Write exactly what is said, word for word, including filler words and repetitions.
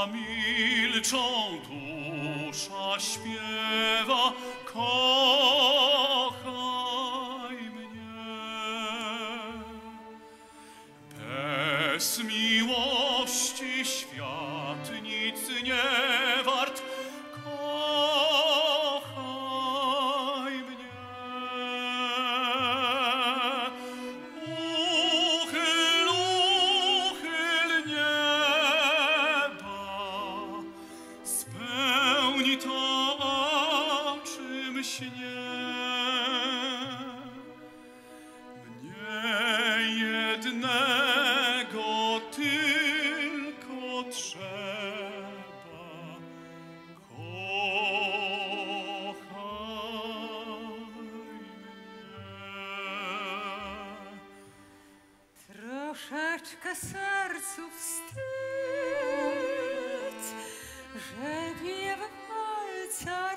milczą, dusza śpiewa, kochaj mnie. Bez miłości świat nic nie wart, kochaj mnie. Uchyl, uchyl nieba, spełni to, o czym śnie. Mnie jednego tylko trzeba, kochaj mnie. Troszeczkę sercu wstyd, że nie w palcach